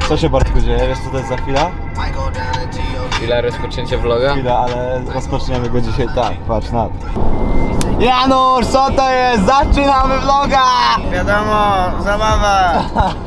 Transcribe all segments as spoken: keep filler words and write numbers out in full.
Co się, Bartku, dzieje? Wiesz, co to jest za chwila? Chwila rozpoczęcia vloga? Chwila, ale rozpoczniemy go dzisiaj tak, patrz na to. Janusz, co to jest? Zaczynamy vloga! Wiadomo, zabawa!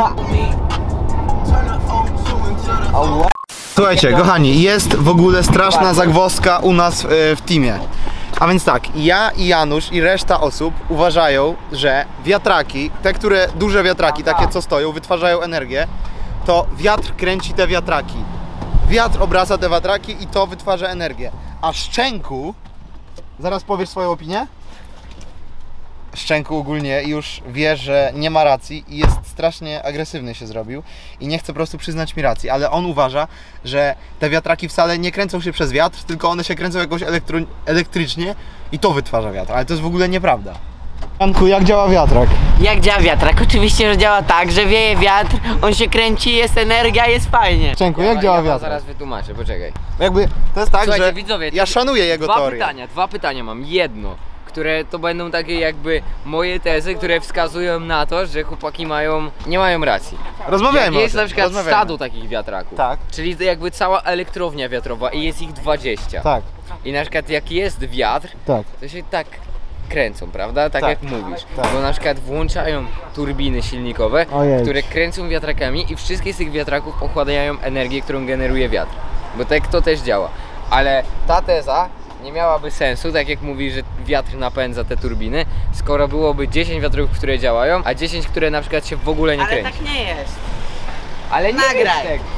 Słuchajcie, kochani, jest w ogóle straszna zagwozdka u nas w, w teamie. A więc tak, ja i Janusz i reszta osób uważają, że wiatraki, te, które duże wiatraki, takie co stoją, wytwarzają energię, to wiatr kręci te wiatraki. Wiatr obraca te wiatraki i to wytwarza energię. A Szczęku, zaraz powiesz swoją opinię? Szczęku ogólnie już wie, że nie ma racji i jest strasznie agresywny się zrobił i nie chce po prostu przyznać mi racji, ale on uważa, że te wiatraki wcale nie kręcą się przez wiatr, tylko one się kręcą jakoś elektro elektrycznie i to wytwarza wiatr, ale to jest w ogóle nieprawda. Janku, jak działa wiatrak? Jak działa wiatrak? Oczywiście, że działa tak, że wieje wiatr, on się kręci, jest energia, jest fajnie. Szczęku, Ja, jak działa ja wiatrak? zaraz wytłumaczę, poczekaj. Jakby to jest tak, Słuchajcie, że widzowie, ja szanuję jego dwa teorię. pytania, dwa pytania mam. Jedno, które to będą takie jakby moje tezy, które wskazują na to, że chłopaki mają, nie mają racji. Rozmawiajmy Jak jest o tym, na przykład rozmawiajmy. stado takich wiatraków, Tak. czyli jakby cała elektrownia wiatrowa i jest ich dwadzieścia. Tak, I na przykład jak jest wiatr, tak. to się tak kręcą, prawda? Tak, Tak, jak mówisz. tak. Bo na przykład włączają turbiny silnikowe, Ojej. które kręcą wiatrakami i wszystkie z tych wiatraków pochładają energię, którą generuje wiatr. Bo tak to też działa. Ale ta teza nie miałaby sensu, tak jak mówi, że wiatr napędza te turbiny, skoro byłoby dziesięć wiatrów, które działają, a dziesięć, które na przykład się w ogóle nie Ale kręci. tak nie jest. Ale nie Nagraj. jest tak.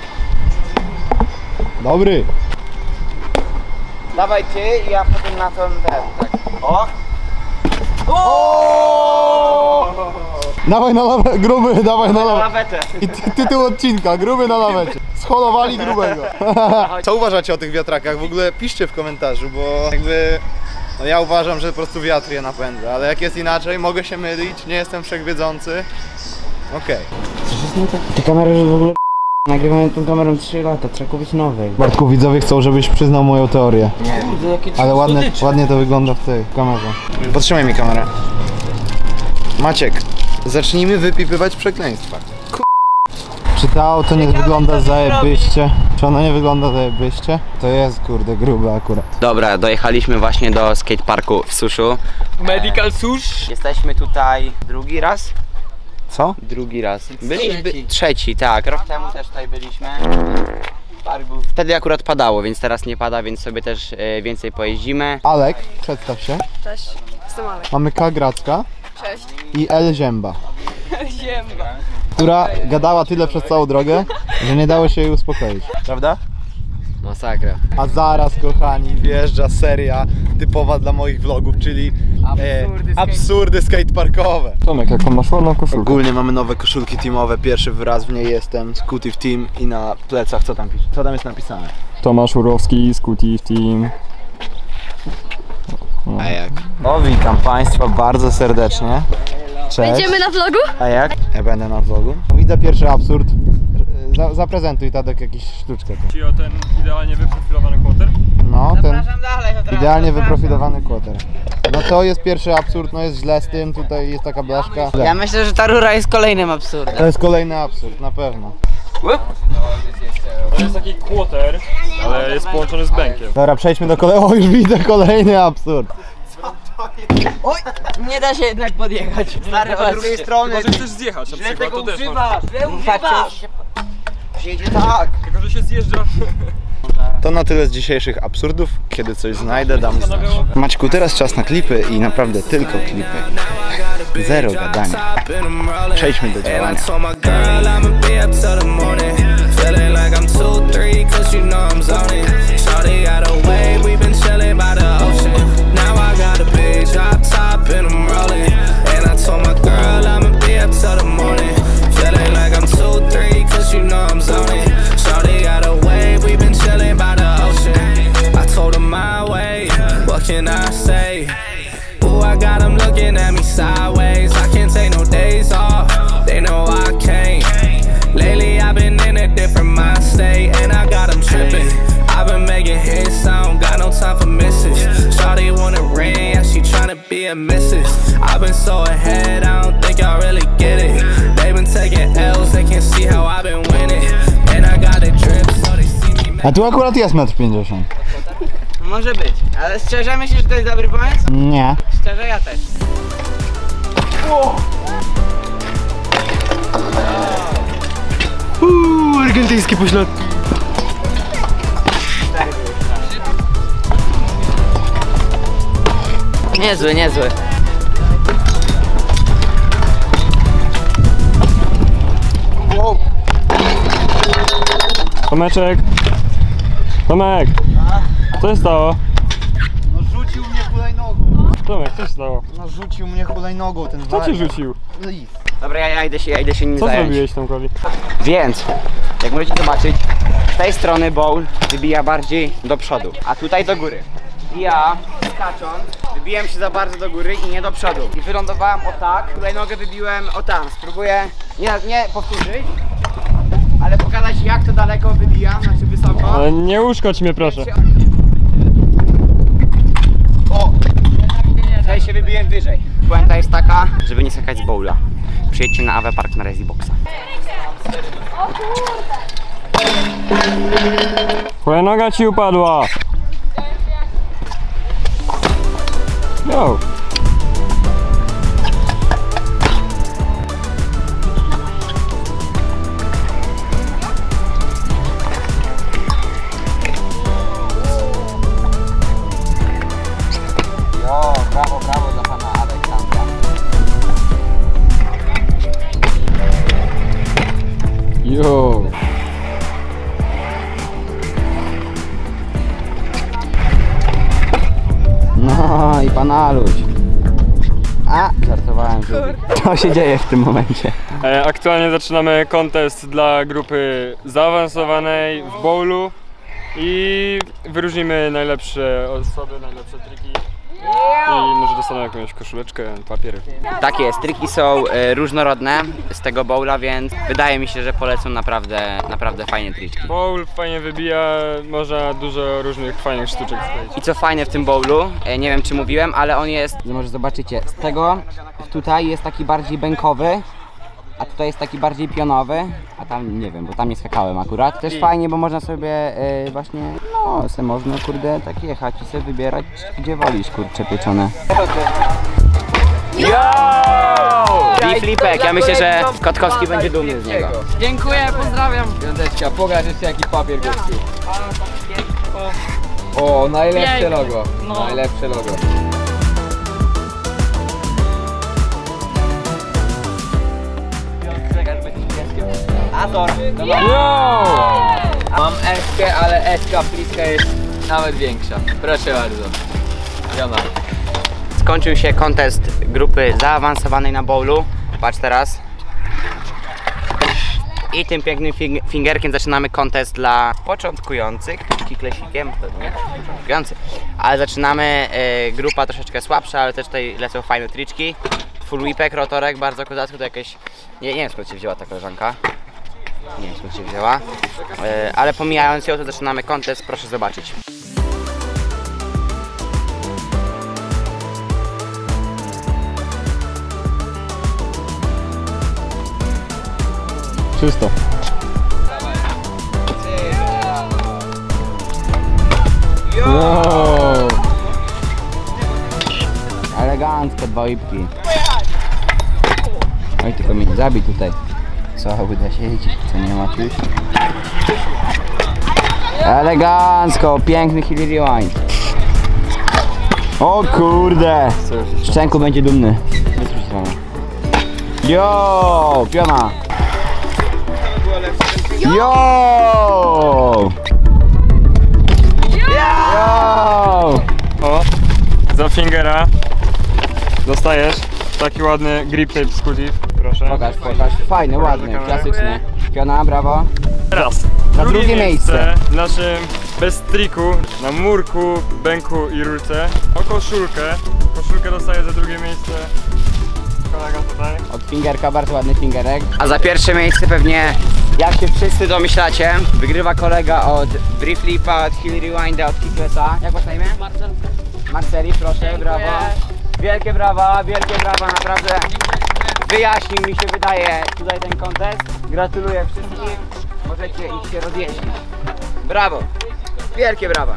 Dobry. Dawaj ty i ja potem na to ten, tak. O! Dawaj na lawę, gruby, dawaj na lawę. Lawetę. I ty, tytuł odcinka, gruby na lawecie. Scholowali grubego. Co uważacie o tych wiatrakach? W ogóle piszcie w komentarzu, bo jakby no ja uważam, że po prostu wiatr je napędza, ale jak jest inaczej, mogę się mylić, nie jestem wszechwiedzący. Okej. Okay. Te kamery już w ogóle nagrywamy tą kamerą trzy lata, trzeba kupić nowej. Bartku, widzowie chcą, żebyś przyznał moją teorię. Nie, Ale ładnie, ładnie to wygląda w tej kamerze. Podtrzymaj mi kamerę. Maciek, zacznijmy wypipywać przekleństwa. Czy to auto nie wygląda zajebiście? Czy ono nie wygląda zajebiście? To jest kurde grube akurat. Dobra, dojechaliśmy właśnie do skateparku w Suszu. Medical Sush. Jesteśmy tutaj drugi raz? Co? Drugi raz. Byliśmy trzeci, tak. Rok temu też tutaj byliśmy. Park był. Wtedy akurat padało, więc teraz nie pada, więc sobie też e, więcej pojeździmy. Alek, przedstaw się. Cześć, jestem Alek. Mamy K. Gracka Cześć. i L. Zięba, Ziemba. która gadała tyle przez całą drogę, że nie dało się jej uspokoić. Prawda? Masakra. A zaraz, kochani, wjeżdża seria typowa dla moich vlogów, czyli e, Absurdy skate- absurdy skateparkowe. Tomek, jaką masz ładną koszulkę. Ogólnie mamy nowe koszulki teamowe, pierwszy raz w niej jestem, Scooty Team i na plecach co tam pisze? Co tam jest napisane? Tomasz Urowski, Scooty Team. A jak? O, witam Państwa bardzo serdecznie. Cześć. Będziemy na vlogu? A jak? Ja będę na vlogu. Widzę pierwszy absurd. Za, zaprezentuj, Tadek, jakąś sztuczkę. Ci o ten idealnie wyprofilowany kłoter? No, ten Zapraszam dalej, od razu, idealnie zapraszam. wyprofilowany kłoter. No to jest pierwszy absurd, no jest źle z tym, tutaj jest taka blaszka. Ja myślę, że ta rura jest kolejnym absurdem. To jest kolejny absurd, na pewno. To jest taki kłoter, ale jest połączony z bękiem. Dobra, przejdźmy do kolejnego. O, już widzę kolejny absurd. Oj! Nie da się jednak podjechać. Stary, od drugiej strony. Chyba, że chcesz zjechać na Źle przykład, tego to też masz. używasz, źle używasz. Jedzie tak. Tylko, że się zjeżdża. To na tyle z dzisiejszych absurdów. Kiedy coś znajdę, dam znać. Maćku, teraz czas na klipy i naprawdę tylko klipy. Zero gadania. Przejdźmy do działania. Can I say? Ooh, I got them looking at me sideways. I can't take no days off. They know I can't. Lately I've been in a different mind state, and I got them tripping. I've been making hits, I don't got no time for misses. Shawty wanna ring, yeah, she tryna be a missus. I've been so ahead, I don't think y'all really get it. They been taking L's, they can see how I've been winning. A tu akurat jest metr pięćdziesiąt. Może być, ale szczerze myślisz, że to jest dobry pomysł? Nie. Szczerze ja też. Uuu, argentyński poślad. Niezły, niezły. Wow. Tomeczek! Tomek! Co się stało? No rzucił mnie hulajnogą. Tomek, co się stało? No rzucił mnie hulajnogą ten Co cię wariat. rzucił? Dobra, ja, ja, idę się, ja idę się nim Co zająć. zrobiłeś Tomkowi? Więc, jak możecie zobaczyć, z tej strony bowl wybija bardziej do przodu, a tutaj do góry. I ja, skacząc, wybiłem się za bardzo do góry i nie do przodu. I wylądowałem o tak, tutaj nogę wybiłem o tam. Spróbuję nie, nie powtórzyć, ale pokazać jak to daleko wybijam, znaczy wysoko. Ale nie uszkodź mnie proszę. O! Tutaj się wybiłem wyżej. Puenta jest taka, żeby nie skakać z bowla. Przyjedźcie na A W Park na Resi Boxa. Twoja noga ci upadła. No. Jo, brawo, brawo dla pana Aleksandra. Jo. No i pana Aluś. A, żartowałem. Co się dzieje w tym momencie? E, aktualnie zaczynamy kontest dla grupy zaawansowanej w bowlu i wyróżnimy najlepsze osoby, najlepsze triki i może dostaną jakąś koszuleczkę, papier. Tak jest, triki są e, różnorodne z tego bowla, więc wydaje mi się, że polecą naprawdę, naprawdę fajne triczki. Bowl fajnie wybija, można dużo różnych fajnych sztuczek skleić. I co fajne w tym bowlu, e, nie wiem czy mówiłem, ale on jest, może zobaczycie, z tego tutaj jest taki bardziej bękowy, a tutaj jest taki bardziej pionowy, a tam nie wiem, bo tam nie skakałem akurat. Też fajnie, bo można sobie e, właśnie, no se można kurde tak jechać i sobie wybierać gdzie wolisz, kurcze pieczone. I flipek, ja myślę, że Kotkowski będzie dumny z niego. Dziękuję, pozdrawiam. Piąteczka, pokaż jeszcze jaki papier gościu. O, najlepsze Piękne. logo. No. Najlepsze logo. Azor, Mam S-kę, ale S-ka pliska jest nawet większa. Proszę bardzo. Jona. skończył się kontest grupy zaawansowanej na bowlu. Patrz teraz. I tym pięknym fing fingerkiem zaczynamy kontest dla początkujących. Kiklesikiem, to nie początkujący. Ale zaczynamy, y, grupa troszeczkę słabsza, ale też tutaj lecą fajne triczki. Full whipek, rotorek, bardzo kozacko, to jakieś... Nie, nie wiem skąd się wzięła ta koleżanka. Nie wiem skąd się wzięła. Y, ale pomijając ją, to zaczynamy kontest, proszę zobaczyć. Czysto. Wow. Elegancko, dwa łipki. Oj, tylko mnie zabij tutaj. Co, uda się jeździć? Co, nie ma czymś? Elegancko, piękny heel rewind. O kurde! Szczęku będzie dumny. Wysłuchaj się rano. Jo, piona! Jo! Jo! O, za fingera dostajesz taki ładny grip tape z Kutif, proszę. Pokaż, pokaż. Fajny, ładny, klasyczny. Piona, brawo. Teraz Na drugie miejsce. w naszym bez triku, na murku, bęku i rurce. O koszulkę. Koszulkę dostaje za drugie miejsce kolega tutaj. Od fingerka, bardzo ładny fingerek. A za pierwsze miejsce pewnie, jak się wszyscy domyślacie, wygrywa kolega od Brieflipa, od Heel Rewinda, od Kicklessa. Jak masz na imię? Marcel. Marceli, proszę, brawo. Wielkie brawa, wielkie brawa, naprawdę wyjaśnił mi się wydaje tutaj ten kontest. Gratuluję wszystkim. Może możecie ich się rozjeździć. Brawo! Wielkie brawa!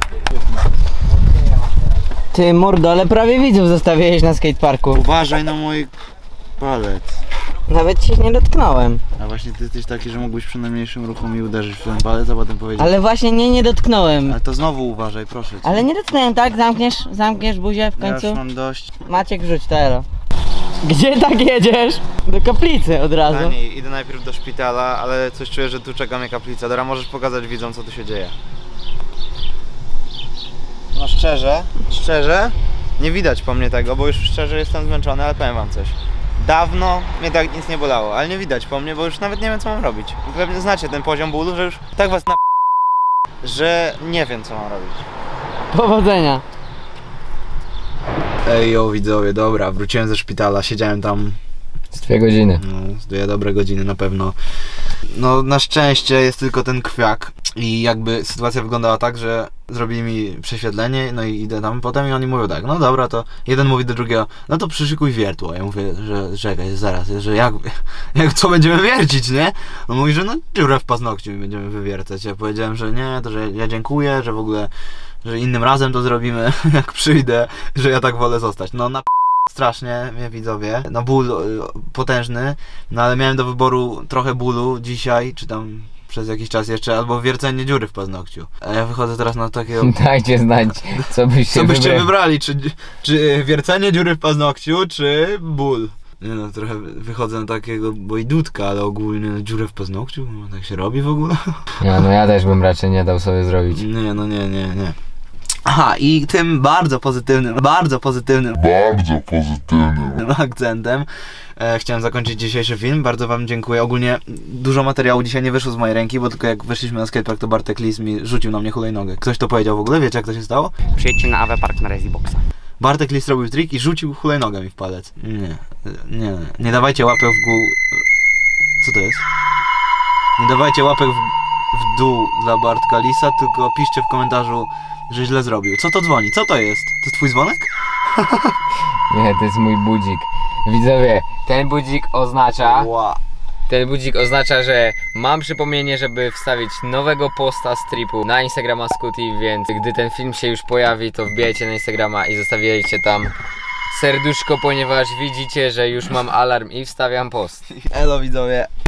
Ty mordo, ale prawie widzów zostawiłeś na skateparku. Uważaj na mój palec. Nawet się nie dotknąłem. A właśnie ty jesteś taki, że mógłbyś przy najmniejszym ruchu mi uderzyć w ten palec, a potem powiedzieć... Ale właśnie nie, nie dotknąłem. Ale to znowu uważaj, proszę cię. Ale nie dotknąłem, tak? Zamkniesz, zamkniesz buzię w Ja końcu? już mam dość. Maciek, rzuć to elo. Gdzie tak jedziesz? Do kaplicy od razu. Dani, idę najpierw do szpitala, ale coś czuję, że tu czeka mnie kaplica. Dobra, możesz pokazać widzom, co tu się dzieje. No szczerze, szczerze, nie widać po mnie tego, bo już szczerze jestem zmęczony, ale powiem wam coś. Dawno mnie tak nic nie bolało, ale nie widać po mnie, bo już nawet nie wiem, co mam robić. Pewnie znacie ten poziom bólu, że już tak was na... że nie wiem, co mam robić. Powodzenia. Ej, jo, widzowie, dobra, wróciłem ze szpitala, siedziałem tam... Z dwie godziny. No, z dwie dobre godziny na pewno. No, na szczęście jest tylko ten krwiak i jakby sytuacja wyglądała tak, że zrobili mi prześwietlenie, no i idę tam potem i oni mówią tak, no dobra, to jeden mówi do drugiego, no to przyszykuj wiertło. Ja mówię, że czekaj, zaraz, że jak, jak co będziemy wiercić, nie? On mówi, że no dziurę w paznokciu i będziemy wywiercać. Ja powiedziałem, że nie, to że ja dziękuję, że w ogóle, że innym razem to zrobimy, jak przyjdę, że ja tak wolę zostać. No na strasznie mnie widzowie, no ból y, potężny, no ale miałem do wyboru trochę bólu dzisiaj, czy tam przez jakiś czas jeszcze, albo wiercenie dziury w paznokciu. A ja wychodzę teraz na takiego... Dajcie znać, co byście, Co byście wybrali. wybrali, czy, czy wiercenie dziury w paznokciu, czy ból? Nie no, trochę wychodzę na takiego bojdutka, ale ogólnie dziurę w paznokciu, no, tak się robi w ogóle? Ja, no ja też bym raczej nie dał sobie zrobić. Nie, no nie, nie, nie. Aha, i tym bardzo pozytywnym, bardzo pozytywnym, bardzo pozytywnym akcentem e, chciałem zakończyć dzisiejszy film. Bardzo wam dziękuję. Ogólnie dużo materiału dzisiaj nie wyszło z mojej ręki, bo tylko jak wyszliśmy na skatepark, to Bartek Lis mi rzucił na mnie hulajnogę. Ktoś to powiedział w ogóle? Wiecie, jak to się stało? Przyjedźcie na Awe Park na Reziboxa. Bartek Lis robił trik i rzucił hulajnogę mi w palec. Nie, nie, nie dawajcie łapek w górę. Co to jest? Nie dawajcie łapek w, w dół dla Bartka Lisa, tylko piszcie w komentarzu, że źle zrobił. Co to dzwoni? Co to jest? To jest twój dzwonek? Nie, to jest mój budzik. Widzowie, ten budzik oznacza... Wow. Ten budzik oznacza, że mam przypomnienie, żeby wstawić nowego posta z tripu na Instagrama Scooty, więc gdy ten film się już pojawi, to wbijajcie na Instagrama i zostawiajcie tam serduszko, ponieważ widzicie, że już mam alarm i wstawiam post. Elo widzowie,